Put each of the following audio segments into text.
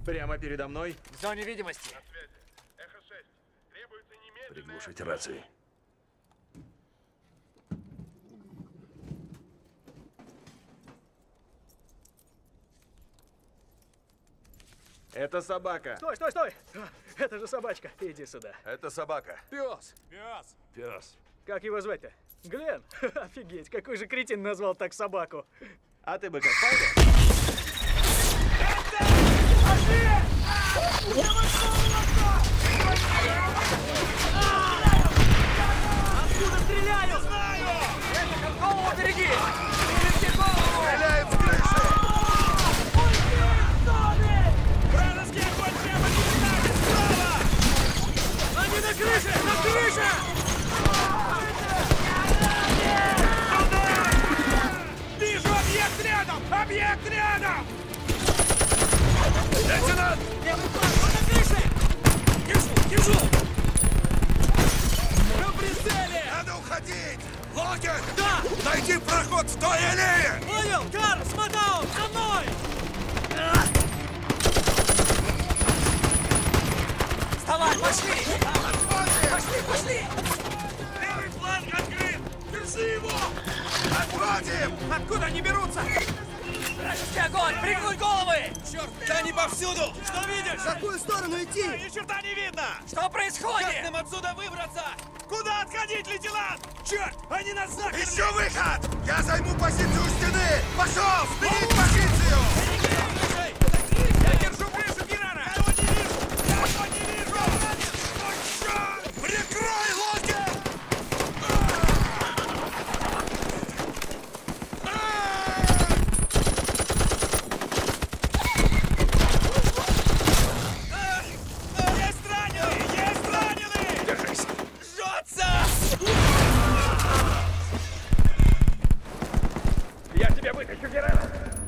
Прямо передо мной. В зоне видимости. На связи. Эхо-6. Требуется немедленное... Приглушить рации. Это собака. Стой, стой, стой! Это же собачка. Иди сюда. Это собака. Пес. Пес. Как его звать-то? Глен? Офигеть, какой же кретин назвал так собаку. А ты бы как пойдешь? Откуда стреляют? Знаю! Это голову береги! Береги голову! Стреляет с крыши! Вражеский огонь прямо перед нами! Справа! Они на крыше! На крыше! Вижу объект рядом! Объект рядом! Лейтенант! Левый фланг! Он на крыше! Держу! На прицеле! Надо уходить! Локет! Да! Найди проход в той аллее! Понял! Кар! Смотаун! За мной! Вставай! Пошли! Пошли! Левый фланг открыт! Держи его! Отходим! Откуда они берутся? Вражеский огонь! Пригнуть головы! Черт! Да они повсюду! Что видишь? В какую сторону идти? Ни черта не видно! Что происходит? Как нам отсюда выбраться? Куда отходить, лейтенант? Черт! Они нас заперли! Еще выход! Я займу позицию у стены! Пошел! Сменить позицию! Я держу крышу, Герара! Я его не вижу! Прикрой локет! Есть раненый! Держись! Жжется! Я тебя вытащу, Геррера!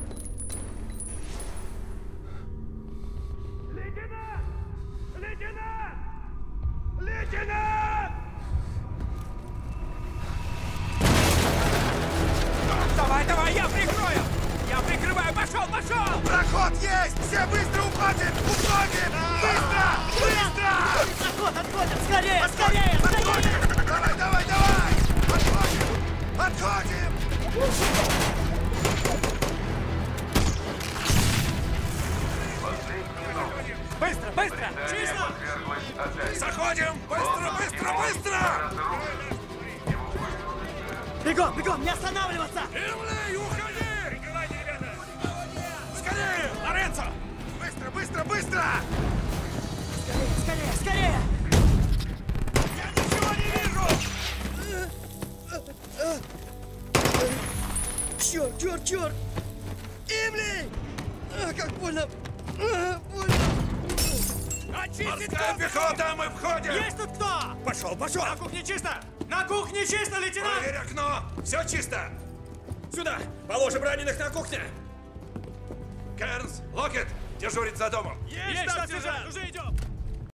Давай, я прикрою! Я прикрываю! Пошел! Проход есть! Все быстро уходим! Уходим! Быстро! Отходим! Скорее! Давай! Отходим! Быстро! Чисто! Заходим! Быстро! Бегом! Не останавливаться! Эмли, уходи! Прикрывайте, ребята! Скорее! Лоренцо! Быстро! Скорее! Я ничего не вижу! Черт! Эмли! Как больно! Больно! Очистить Морская пехота, мы входим! Есть тут кто? Пошел! На кухне чисто, лейтенант! Проверь окно! Все чисто! Сюда! Положим раненых на кухне! Кернс, Локет, дежурить за домом! Есть, сержант! Уже идем!